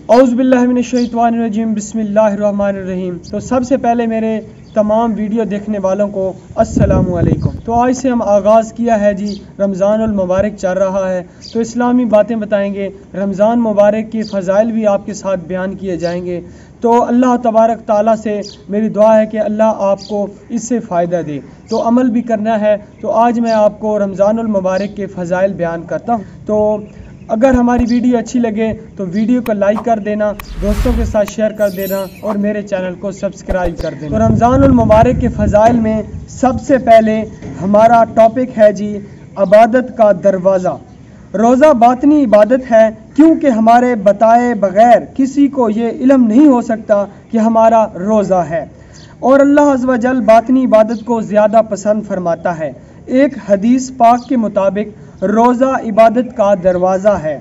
اعوذ باللہ من الشیطان الرجیم بسم اللہ الرحمن الرحیم۔ تو سب سے پہلے میرے تمام ویڈیو دیکھنے والوں کو السلام علیکم۔ تو آج سے ہم آغاز کیا ہے جی، رمضان المبارک چل رہا ہے تو اسلامی باتیں بتائیں گے، رمضان مبارک کی فضائل بھی آپ کے ساتھ بیان کیے جائیں گے۔ تو اللہ تبارک تعالیٰ سے میری دعا ہے کہ اللہ آپ کو اس سے فائدہ دے، تو عمل بھی کرنا ہے۔ تو آج میں آپ کو رمضان المبارک کے فضائل بیان کرتا ہوں۔ تو اگر ہماری ویڈیو اچھی لگے تو ویڈیو کو لائک کر دینا، دوستوں کے ساتھ شیئر کر دینا اور میرے چینل کو سبسکرائب کر دینا۔ تو رمضان المبارک کے فضائل میں سب سے پہلے ہمارا ٹاپک ہے جی، عبادت کا دروازہ۔ روزہ باطنی عبادت ہے، کیونکہ ہمارے بتائے بغیر کسی کو یہ علم نہیں ہو سکتا کہ ہمارا روزہ ہے، اور اللہ عز و جل باطنی عبادت کو زیادہ پسند فرماتا ہے۔ ایک حدیث پاک کے مطابق روزہ عبادت کا دروازہ ہے۔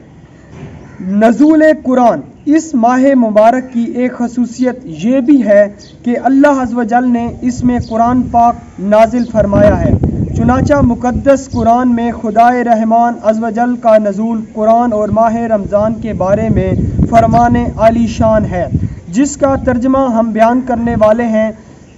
نزول قرآن، اس ماہ مبارک کی ایک خصوصیت یہ بھی ہے کہ اللہ عز و جل نے اس میں قرآن پاک نازل فرمایا ہے۔ چنانچہ مقدس قرآن میں خدائے رحمان عز و جل کا نزول قرآن اور ماہ رمضان کے بارے میں فرمان عالی شان ہے، جس کا ترجمہ ہم بیان کرنے والے ہیں۔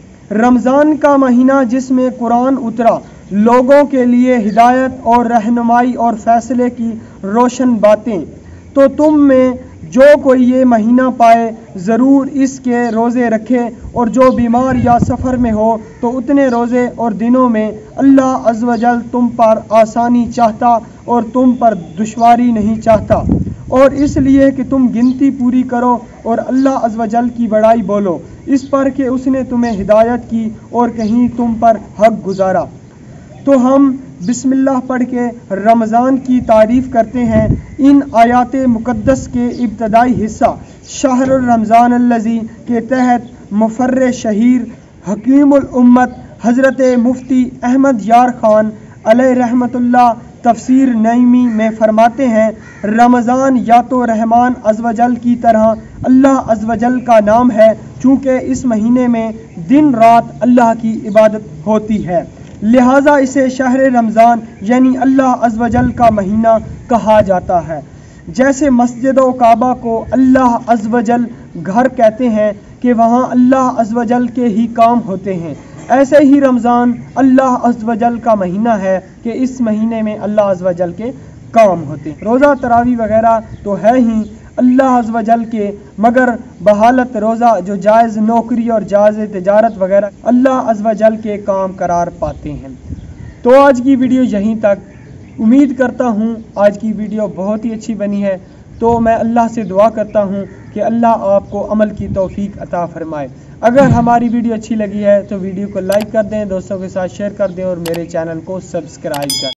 رمضان کا مہینہ جس میں قرآن اترا، لوگوں کے لیے ہدایت اور رہنمائی اور فیصلے کی روشن باتیں۔ تو تم میں جو کوئی یہ مہینہ پائے ضرور اس کے روزے رکھے، اور جو بیمار یا سفر میں ہو تو اتنے روزے اور دنوں میں اللہ عز و جل تم پر آسانی چاہتا اور تم پر دشواری نہیں چاہتا، اور اس لیے کہ تم گنتی پوری کرو اور اللہ عز و جل کی بڑائی بولو، اس پر کہ اس نے تمہیں ہدایت کی اور کہیں تم پر حق گزارا۔ تو ہم بسم اللہ پڑھ کے رمضان کی تعریف کرتے ہیں۔ ان آیات مقدس کے ابتدائی حصہ شہر الرمضان الذی کے تحت مفر شہیر حکیم الامت حضرت مفتی احمد یار خان علیہ رحمت اللہ تفسیر نعیمی میں فرماتے ہیں، رمضان یا تو رحمان عز و جل کی طرح اللہ عز و جل کا نام ہے، چونکہ اس مہینے میں دن رات اللہ کی عبادت ہوتی ہے، لہٰذا اسے شہر رمضان یعنی اللہ عز و جل کا مہینہ کہا جاتا ہے۔ جیسے مسجد و کعبہ کو اللہ عز و جل گھر کہتے ہیں کہ وہاں اللہ عز و جل کے ہی کام ہوتے ہیں، ایسے ہی رمضان اللہ عز و جل کا مہینہ ہے کہ اس مہینے میں اللہ عز و جل کے کام ہوتے ہیں۔ روزہ تراویح وغیرہ تو ہے ہی اللہ عز و جل کے، مگر بحالت روزہ جو جائز نوکری اور جائز تجارت وغیرہ اللہ عز و جل کے کام قرار پاتے ہیں۔ تو آج کی ویڈیو یہیں تک، امید کرتا ہوں آج کی ویڈیو بہت ہی اچھی بنی ہے۔ تو میں اللہ سے دعا کرتا ہوں کہ اللہ آپ کو عمل کی توفیق عطا فرمائے۔ اگر ہماری ویڈیو اچھی لگی ہے تو ویڈیو کو لائک کر دیں، دوستوں کے ساتھ شیئر کر دیں اور میرے چینل کو سبسکرائب کر دیں۔